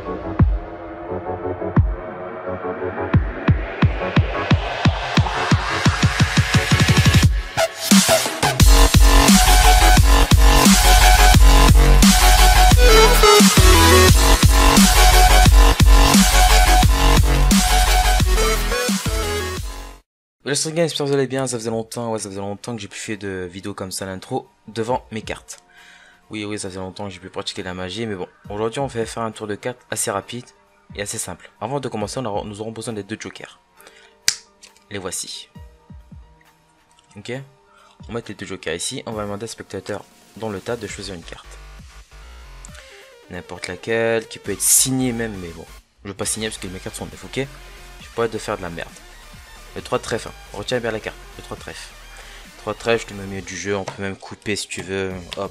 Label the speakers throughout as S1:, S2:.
S1: Salut les gars, j'espère que vous allez bien, ça faisait longtemps que j'ai plus fait de vidéos comme ça l'intro devant mes cartes. Oui, ça faisait longtemps que j'ai pu pratiquer la magie, mais bon, aujourd'hui on va faire un tour de cartes assez rapide et assez simple. Avant de commencer, nous aurons besoin des deux jokers. Les voici. Ok, on va mettre les deux jokers ici, on va demander au spectateur dans le tas de choisir une carte. N'importe laquelle, qui peut être signée même, mais bon, je vais pas signer parce que mes cartes sont neuf, ok. Je peux pas de faire de la merde. Le 3 de trèfle, hein. Retiens bien la carte, le 3 de trèfle. 3 de trèfle, je te mets au milieu du jeu, on peut même couper si tu veux, hop.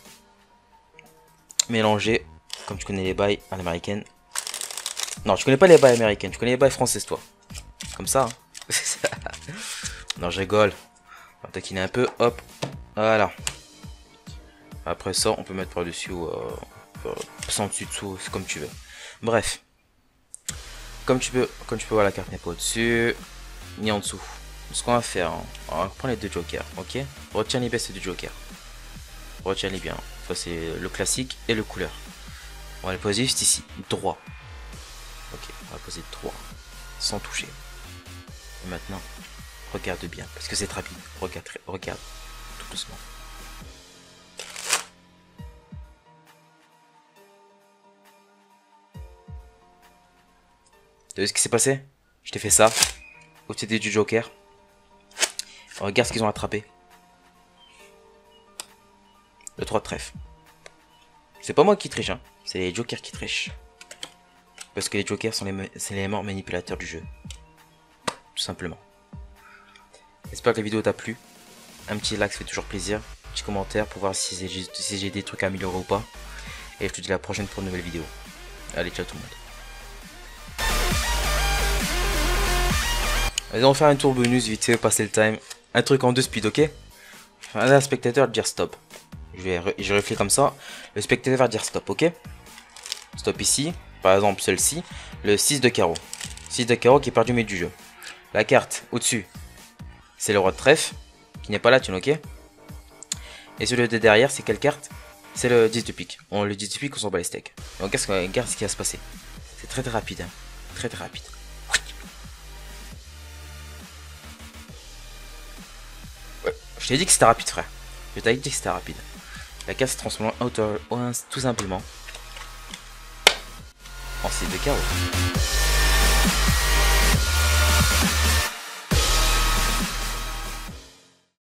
S1: Mélanger, comme tu connais les bails à l'américaine. Non, tu connais pas les bails américaines, tu connais les bails françaises toi. Comme ça, hein. Non, je rigole. On va taquiner un peu, hop, voilà. Après ça, on peut mettre par-dessus ou sans dessous, c'est comme tu veux. Bref. Comme tu peux voir, la carte n'est pas au-dessus. Ni en dessous. Ce qu'on va faire, on va prendre les deux jokers, ok. Retiens les baisses du joker. Retiens les bien. Ça c'est le classique et le couleur. On va les poser juste ici, droit. Ok, on va poser droit, sans toucher. Et maintenant, regarde bien, parce que c'est rapide. Regarde, tout doucement. T'as vu ce qui s'est passé? Je t'ai fait ça. Au-dessus du joker. Regarde ce qu'ils ont attrapé. Le 3 de trèfle. C'est pas moi qui triche, hein. C'est les jokers qui trichent. Parce que les jokers sont les éléments manipulateurs du jeu. Tout simplement. J'espère que la vidéo t'a plu. Un petit like, ça fait toujours plaisir. Un petit commentaire pour voir si j'ai des trucs à améliorer ou pas. Et je te dis à la prochaine pour une nouvelle vidéo. Allez, ciao tout le monde. Allez, on va faire un tour bonus vite fait, passer le time. Un truc en 2 speed, ok? Un spectateur va dire stop. Je refais comme ça. Le spectateur va dire stop, ok? Stop ici. Par exemple, celle-ci. Le 6 de carreau. 6 de carreau qui est perdu au milieu du jeu. La carte au-dessus, c'est le roi de trèfle. Qui n'est pas là, tu ok? Et celui de derrière, c'est quelle carte? C'est le 10 de pique. Le 10 de pique, on s'en bat les steaks. Donc, regarde ce qui va se passer. C'est très rapide, hein. Très rapide. Je t'ai dit que c'était rapide, frère. Je t'ai dit que c'était rapide. La carte se transforme en hauteur, tout simplement en 6 de carreau.